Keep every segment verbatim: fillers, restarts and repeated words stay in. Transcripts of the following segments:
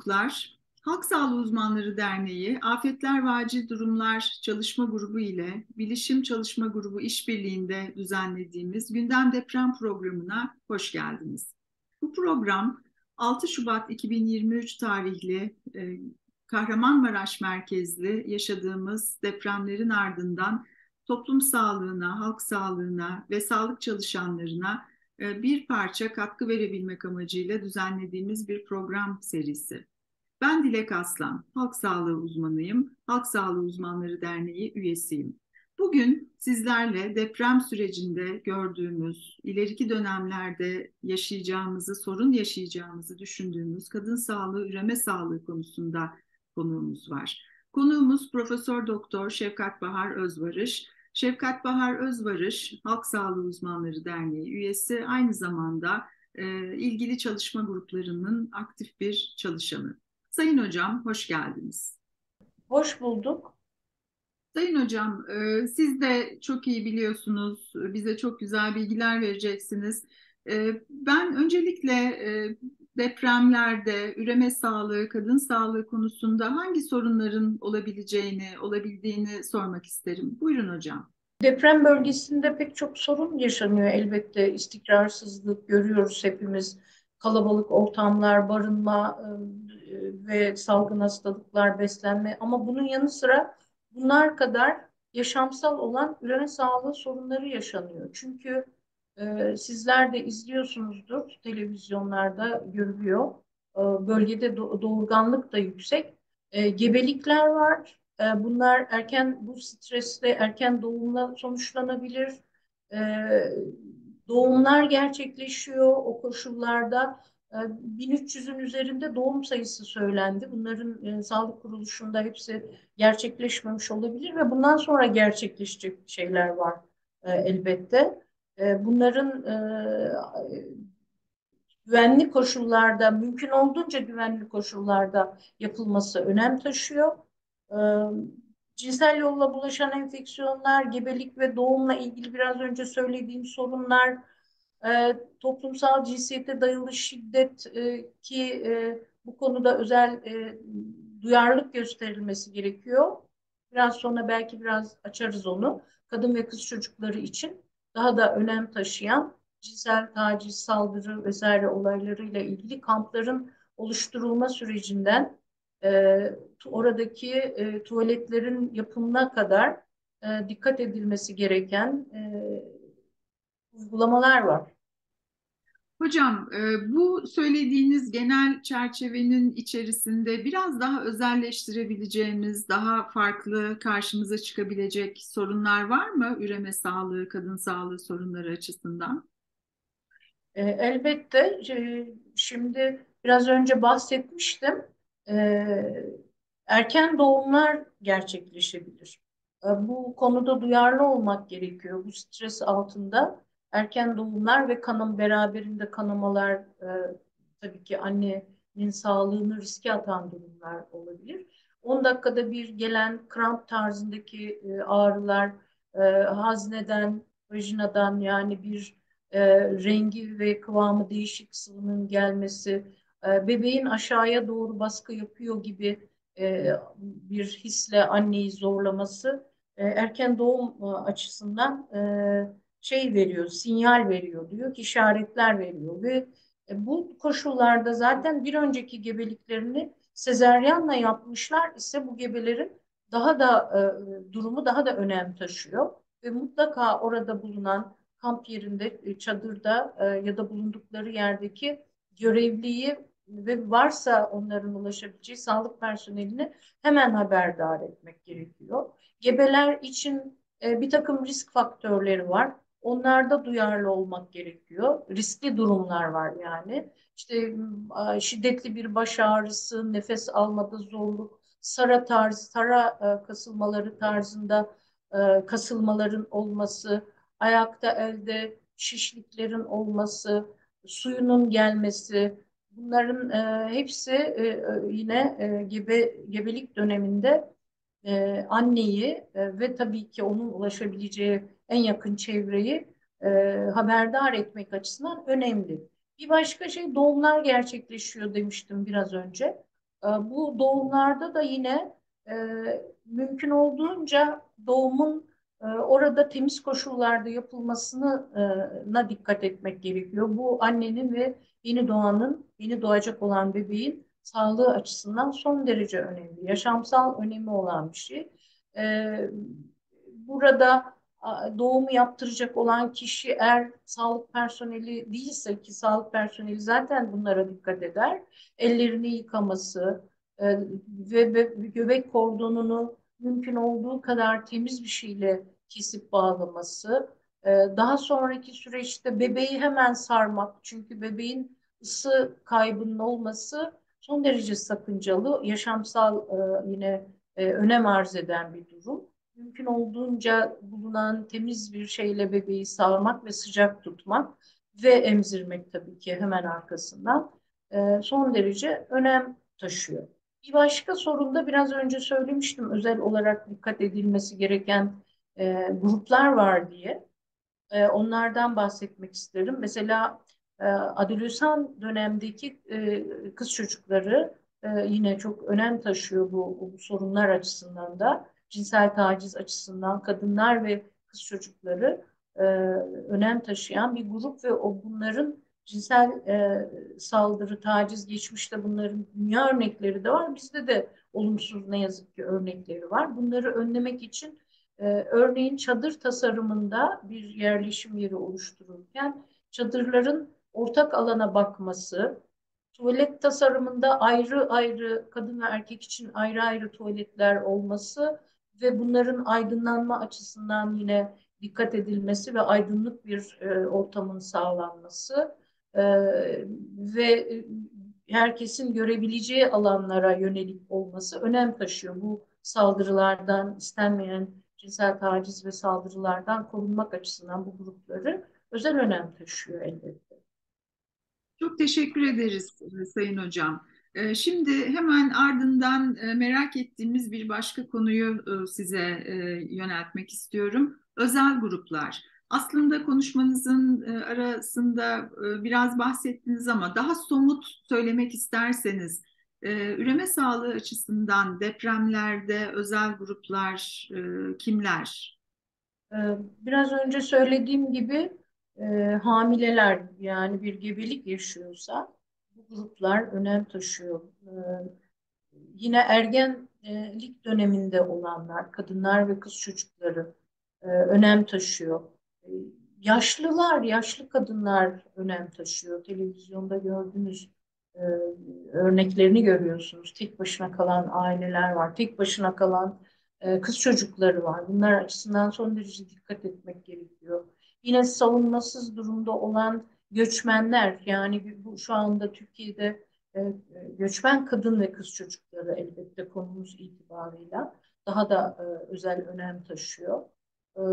konuklar, Halk Sağlığı Uzmanları Derneği, Afetler ve Acil Durumlar Çalışma Grubu ile Bilişim Çalışma Grubu işbirliğinde düzenlediğimiz Gündem Deprem programına hoş geldiniz. Bu program altı Şubat iki bin yirmi üç tarihli e, Kahramanmaraş merkezli yaşadığımız depremlerin ardından toplum sağlığına, halk sağlığına ve sağlık çalışanlarına bir parça katkı verebilmek amacıyla düzenlediğimiz bir program serisi. Ben Dilek Aslan, halk sağlığı uzmanıyım, Halk Sağlığı Uzmanları Derneği üyesiyim. Bugün sizlerle deprem sürecinde gördüğümüz, ileriki dönemlerde yaşayacağımızı, sorun yaşayacağımızı düşündüğümüz kadın sağlığı, üreme sağlığı konusunda konuğumuz var. Konuğumuz Profesör Doktor Şefkat Bahar Özvarış. Şefkat Bahar Özvarış, Halk Sağlığı Uzmanları Derneği üyesi, aynı zamanda e, ilgili çalışma gruplarının aktif bir çalışanı. Sayın Hocam, hoş geldiniz. Hoş bulduk. Sayın Hocam, e, siz de çok iyi biliyorsunuz, bize çok güzel bilgiler vereceksiniz. E, ben öncelikle e, depremlerde, üreme sağlığı, kadın sağlığı konusunda hangi sorunların olabileceğini, olabildiğini sormak isterim. Buyurun hocam. Deprem bölgesinde pek çok sorun yaşanıyor elbette. İstikrarsızlık görüyoruz hepimiz. Kalabalık ortamlar, barınma e, ve salgın hastalıklar, beslenme. Ama bunun yanı sıra bunlar kadar yaşamsal olan üreme sağlığı sorunları yaşanıyor. Çünkü e, sizler de izliyorsunuzdur, televizyonlarda görülüyor. E, bölgede do- doğurganlık da yüksek. E, gebelikler var. E, Bunlar erken bu stresle erken doğumla sonuçlanabilir. E, Doğumlar gerçekleşiyor o koşullarda. E, bin üç yüzün üzerinde doğum sayısı söylendi. Bunların e, sağlık kuruluşunda hepsi gerçekleşmemiş olabilir ve bundan sonra gerçekleşecek şeyler var e, elbette. E, Bunların e, güvenli koşullarda, mümkün olduğunca güvenli koşullarda yapılması önem taşıyor. Ee, Cinsel yolla bulaşan enfeksiyonlar, gebelik ve doğumla ilgili biraz önce söylediğim sorunlar, e, toplumsal cinsiyete dayalı şiddet e, ki e, bu konuda özel e, duyarlılık gösterilmesi gerekiyor. Biraz sonra belki biraz açarız onu. Kadın ve kız çocukları için daha da önem taşıyan cinsel taciz, saldırı vesaire olaylarıyla ilgili kampların oluşturulma sürecinden e, oradaki e, tuvaletlerin yapımına kadar e, dikkat edilmesi gereken e, uygulamalar var. Hocam, e, bu söylediğiniz genel çerçevenin içerisinde biraz daha özelleştirebileceğimiz, daha farklı karşımıza çıkabilecek sorunlar var mı? Üreme sağlığı, kadın sağlığı sorunları açısından. E, elbette e, şimdi biraz önce bahsetmiştim. E, Erken doğumlar gerçekleşebilir. E, bu konuda duyarlı olmak gerekiyor. Bu stres altında erken doğumlar ve kanım beraberinde kanamalar e, tabii ki annenin sağlığını riske atan durumlar olabilir. on dakikada bir gelen kramp tarzındaki e, ağrılar e, hazneden, vajinadan yani bir e, rengi ve kıvamı değişik sıvının gelmesi, e, bebeğin aşağıya doğru baskı yapıyor gibi e, bir hisle anneyi zorlaması e, erken doğum e, açısından e, şey veriyor, sinyal veriyor, diyor ki işaretler veriyor ve e, bu koşullarda zaten bir önceki gebeliklerini sezaryenle yapmışlar ise bu gebelerin daha da e, durumu daha da önem taşıyor ve mutlaka orada bulunan kamp yerinde, e, çadırda e, ya da bulundukları yerdeki görevliyi ve varsa onların ulaşabileceği sağlık personelini hemen haberdar etmek gerekiyor. Gebeler için e, bir takım risk faktörleri var. Onlarda duyarlı olmak gerekiyor. Riskli durumlar var yani. İşte şiddetli bir baş ağrısı, nefes almada zorluk, sara tarzı, sara e, kasılmaları tarzında e, kasılmaların olması, ayakta elde şişliklerin olması, suyunun gelmesi, bunların e, hepsi e, yine e, gebe, gebelik döneminde e, anneyi e, ve tabii ki onun ulaşabileceği en yakın çevreyi e, haberdar etmek açısından önemli. Bir başka şey doğumlar gerçekleşiyor demiştim biraz önce. E, bu doğumlarda da yine e, mümkün olduğunca doğumun e, orada temiz koşullarda yapılmasına e, dikkat etmek gerekiyor. Bu annenin ve yeni doğanın, yeni doğacak olan bebeğin sağlığı açısından son derece önemli, yaşamsal önemi olan bir şey. E, burada doğumu yaptıracak olan kişi eğer sağlık personeli değilse, ki sağlık personeli zaten bunlara dikkat eder, ellerini yıkaması e, ve, ve göbek kordonunu mümkün olduğu kadar temiz bir şeyle kesip bağlaması, e, daha sonraki süreçte bebeği hemen sarmak, çünkü bebeğin ısı kaybının olması son derece sakıncalı, yaşamsal e, yine e, önem arz eden bir durum. Mümkün olduğunca bulunan temiz bir şeyle bebeği sağmak ve sıcak tutmak ve emzirmek tabii ki hemen arkasından e, son derece önem taşıyor. Bir başka sorun da biraz önce söylemiştim, özel olarak dikkat edilmesi gereken e, gruplar var diye. E, onlardan bahsetmek isterim. Mesela e, adolesan dönemdeki e, kız çocukları e, yine çok önem taşıyor bu, bu sorunlar açısından da. Cinsel taciz açısından kadınlar ve kız çocukları e, önem taşıyan bir grup ve o bunların cinsel e, saldırı, taciz, geçmişte bunların dünya örnekleri de var. Bizde de olumsuz ne yazık ki örnekleri var. Bunları önlemek için ee, örneğin çadır tasarımında bir yerleşim yeri oluştururken çadırların ortak alana bakması, tuvalet tasarımında ayrı ayrı kadın ve erkek için ayrı ayrı tuvaletler olması ve bunların aydınlanma açısından yine dikkat edilmesi ve aydınlık bir e, ortamın sağlanması e, ve herkesin görebileceği alanlara yönelik olması önem taşıyor. Bu saldırılardan, istenmeyen cinsel taciz ve saldırılardan korunmak açısından bu grupları özel önem taşıyor elbette. Çok teşekkür ederiz e, Sayın Hocam. E, Şimdi hemen ardından e, merak ettiğimiz bir başka konuyu e, size e, yöneltmek istiyorum. Özel gruplar. Aslında konuşmanızın e, arasında e, biraz bahsettiniz ama daha somut söylemek isterseniz, e, üreme sağlığı açısından depremlerde özel gruplar e, kimler? Ee, Biraz önce söylediğim gibi e, hamileler, yani bir gebelik yaşıyorsa bu gruplar önem taşıyor. Ee, Yine ergenlik döneminde olanlar, kadınlar ve kız çocukları e, önem taşıyor. E, Yaşlılar, yaşlı kadınlar önem taşıyor. Televizyonda gördüğünüz e, örneklerini görüyorsunuz. Tek başına kalan aileler var, tek başına kalan e, kız çocukları var. Bunlar açısından son derece dikkat etmek gerekiyor. Yine savunmasız durumda olan göçmenler, yani bu şu anda Türkiye'de e, göçmen kadın ve kız çocukları elbette konumuz itibarıyla daha da e, özel önem taşıyor. E,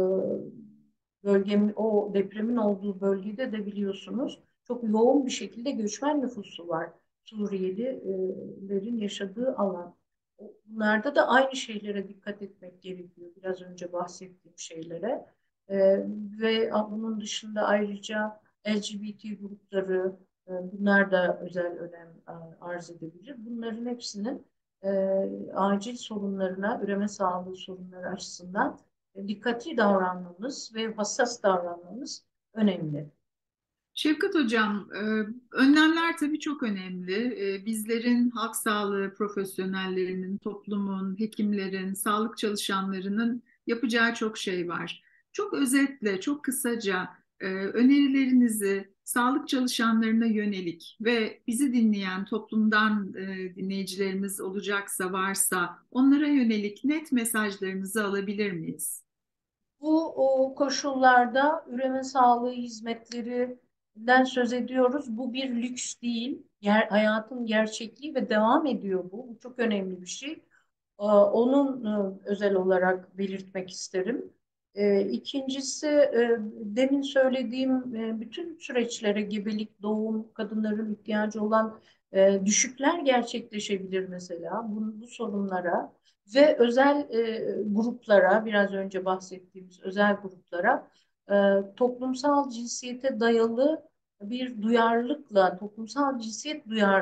bölgemin, o depremin olduğu bölgede de biliyorsunuz çok yoğun bir şekilde göçmen nüfusu var. Suriyelilerin yaşadığı alan. Bunlarda da aynı şeylere dikkat etmek gerekiyor. Biraz önce bahsettiğim şeylere. E, ve bunun dışında ayrıca L G B T grupları, e, bunlar da özel önem e, arz edebilir. Bunların hepsinin e, acil sorunlarına, üreme sağlığı sorunları açısından e, dikkatli davranmamız ve hassas davranmamız önemli. Şefkat Hocam, e, önlemler tabii çok önemli. E, Bizlerin halk sağlığı profesyonellerinin, toplumun, hekimlerin, sağlık çalışanlarının yapacağı çok şey var. Çok özetle, çok kısaca e, önerilerinizi sağlık çalışanlarına yönelik ve bizi dinleyen toplumdan e, dinleyicilerimiz olacaksa, varsa onlara yönelik net mesajlarınızı alabilir miyiz? Bu o, koşullarda üreme sağlığı hizmetlerinden söz ediyoruz. Bu bir lüks değil. Ger hayatın gerçekliği ve devam ediyor bu. Bu çok önemli bir şey. Ee, Onun e, özel olarak belirtmek isterim. Ee, İkincisi, e, demin söylediğim e, bütün süreçlere gebelik, doğum, kadınların ihtiyacı olan e, düşükler gerçekleşebilir mesela. Bu, bu sorunlara ve özel e, gruplara, biraz önce bahsettiğimiz özel gruplara e, toplumsal cinsiyete dayalı bir duyarlılıkla, toplumsal cinsiyet duyarlı,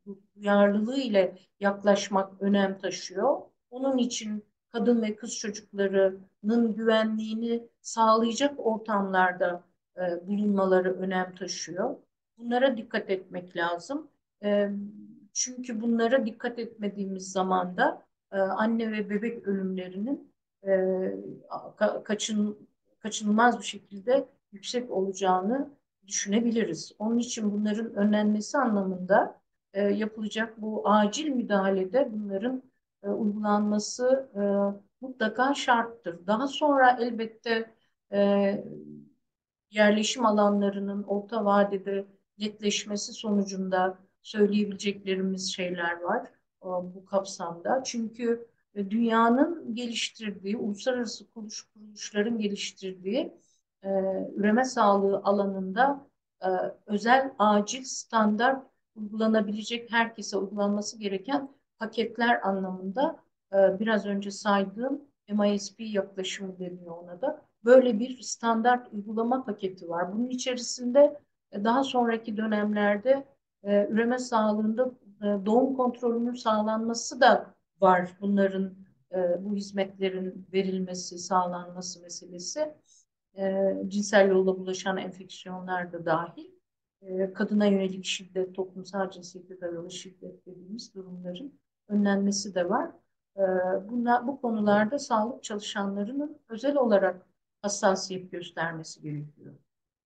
duyarlılığı ile yaklaşmak önem taşıyor. Onun için kadın ve kız çocuklarının güvenliğini sağlayacak ortamlarda e, bulunmaları önem taşıyor. Bunlara dikkat etmek lazım. E, çünkü bunlara dikkat etmediğimiz zaman da e, anne ve bebek ölümlerinin e, ka kaçın, kaçınılmaz bir şekilde yüksek olacağını düşünebiliriz. Onun için bunların önlenmesi anlamında e, yapılacak bu acil müdahalede bunların e, uygulanması e, mutlaka şarttır. Daha sonra elbette e, yerleşim alanlarının orta vadede netleşmesi sonucunda söyleyebileceklerimiz şeyler var e, bu kapsamda. Çünkü e, dünyanın geliştirdiği, uluslararası kuruluş, kuruluşların geliştirdiği e, üreme sağlığı alanında e, özel acil standart uygulanabilecek, herkese uygulanması gereken paketler anlamında e, biraz önce saydığım M I S P yaklaşımı deniyor ona da. Böyle bir standart uygulama paketi var. Bunun içerisinde e, daha sonraki dönemlerde e, üreme sağlığında e, doğum kontrolünün sağlanması da var. Bunların e, bu hizmetlerin verilmesi, sağlanması meselesi. E, cinsel yolla bulaşan enfeksiyonlar da dahil. E, kadına yönelik şiddet, toplumsal cinsiyete dayalı şiddet dediğimiz durumların önlenmesi de var. E, bunlar, bu konularda sağlık çalışanlarının özel olarak hassasiyet göstermesi gerekiyor.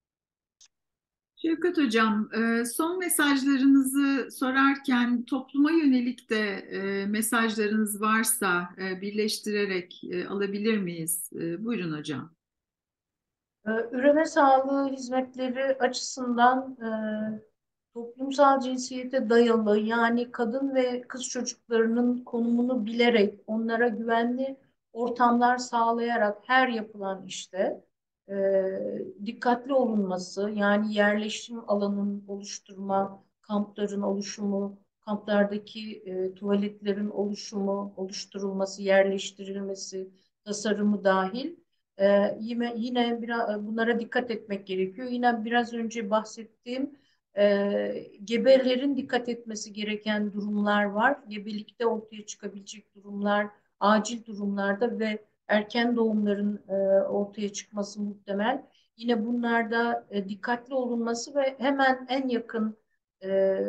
Şevkat Hocam, e, son mesajlarınızı sorarken topluma yönelik de e, mesajlarınız varsa e, birleştirerek e, alabilir miyiz? E, Buyurun hocam. Ee, Üreme sağlığı hizmetleri açısından e, toplumsal cinsiyete dayalı, yani kadın ve kız çocuklarının konumunu bilerek onlara güvenli ortamlar sağlayarak her yapılan işte e, dikkatli olunması, yani yerleşim alanının oluşturma, kampların oluşumu, kamplardaki e, tuvaletlerin oluşumu, oluşturulması, yerleştirilmesi, tasarımı dahil. Ee, yine yine biraz bunlara dikkat etmek gerekiyor. Yine biraz önce bahsettiğim e, gebelerin dikkat etmesi gereken durumlar var. Gebelikte ortaya çıkabilecek durumlar, acil durumlarda ve erken doğumların e, ortaya çıkması muhtemel. Yine bunlarda e, dikkatli olunması ve hemen en yakın e,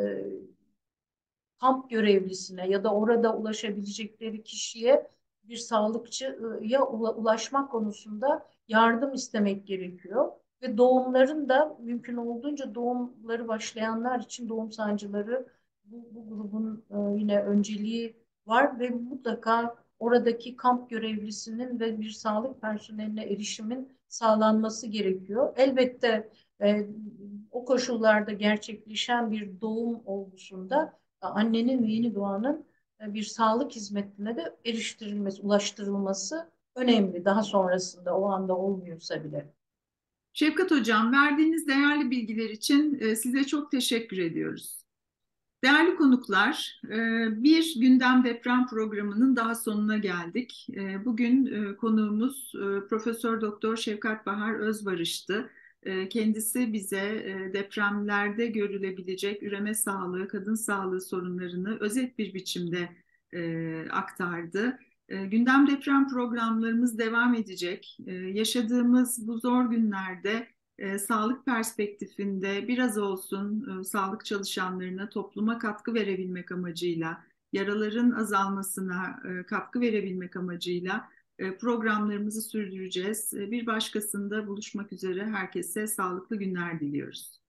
kamp görevlisine ya da orada ulaşabilecekleri kişiye, bir sağlıkçıya ulaşmak konusunda yardım istemek gerekiyor. Ve doğumların da mümkün olduğunca, doğumları başlayanlar için doğum sancıları bu, bu grubun e, yine önceliği var ve mutlaka oradaki kamp görevlisinin ve bir sağlık personeline erişimin sağlanması gerekiyor. Elbette e, o koşullarda gerçekleşen bir doğum olgusunda annenin ve yeni doğanın bir sağlık hizmetine de eriştirilmesi, ulaştırılması önemli. Daha sonrasında o anda olmuyorsa bile. Şevkat Hocam, verdiğiniz değerli bilgiler için e, size çok teşekkür ediyoruz. Değerli konuklar, e, bir gündem deprem programının daha sonuna geldik. E, bugün e, konuğumuz e, Profesör Doktor Şevkat Bahar Özbarış'tı. E, Kendisi bize e, depremlerde görülebilecek üreme sağlığı, kadın sağlığı sorunlarını özet bir biçimde e, aktardı. E, Gündem deprem programlarımız devam edecek. E, Yaşadığımız bu zor günlerde e, sağlık perspektifinde biraz olsun e, sağlık çalışanlarına, topluma katkı verebilmek amacıyla, yaraların azalmasına e, katkı verebilmek amacıyla e, programlarımızı sürdüreceğiz. E, bir başkasında buluşmak üzere herkese sağlıklı günler diliyoruz.